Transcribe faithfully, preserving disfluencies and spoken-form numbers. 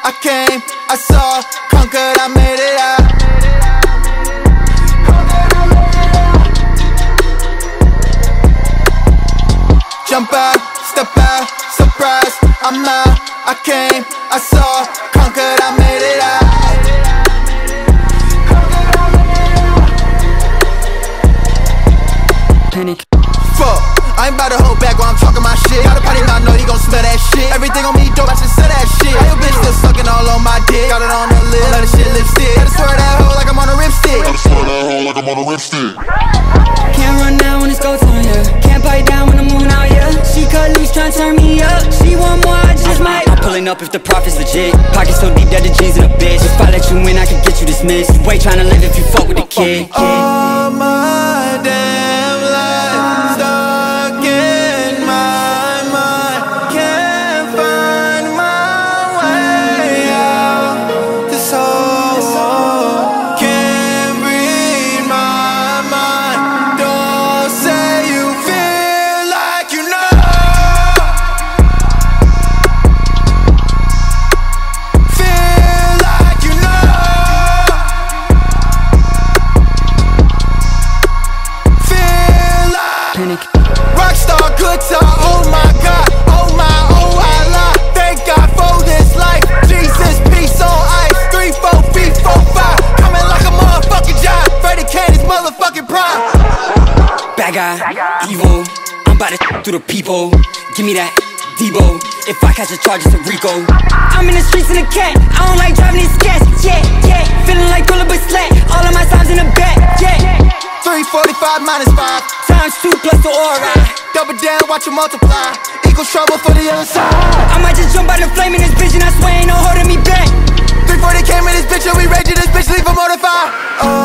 I came, I saw, conquered, I made it out. Jump out, step out, surprise, I'm out. I came, I saw, conquered, I made it out. Panic. Fuck, I ain't bout to hold back while I'm talking my shit. Got a party now, know you gon' smell that shit. Everything on me dope, I should sell that shit. Why your bitch still sucking all on my dick? Got it on the lip, let the shit lipstick. Gotta swear that hoe like I'm on a ripstick. Gotta swear that hoe like I'm on a ripstick. Can't run down when it's go time, yeah. Can't bite down when the moon out, yeah. She cut loose, tryna turn me up. She want more, I just might. I'm pulling up if the profit's legit. Pockets so deep that the G's in a bitch. If I let you win, I could get you dismissed. You ain't tryna live if you fuck with the kid. All my damn life stuck in my mind. Can't find my way out this hole. Can't read my mind. Don't say you feel like you know. Feel like you know. Feel like Panic. Rockstar, good time, oh my God, oh my, oh I lie. Thank God for this life, Jesus, peace on ice. Three, four, feet, four, five, coming like a motherfucking giant. Freddie Candy's motherfucking prime. Bad guy, evil. I'm about to through the people. Give me that Debo. If I catch a charge, it's a Rico. I'm in the streets in a cat. I don't like driving these cats. Yeah, yeah. Feeling like Thriller but slack. All of my times in the back. Yeah. Three forty-five minus five, Times two plus the aura. double down, watch it multiply. Equals trouble for the other side. I might just jump out the flame in this bitch and I swear ain't no holding me back. three forty came in this bitch and we raging this bitch, leave her mortified. Oh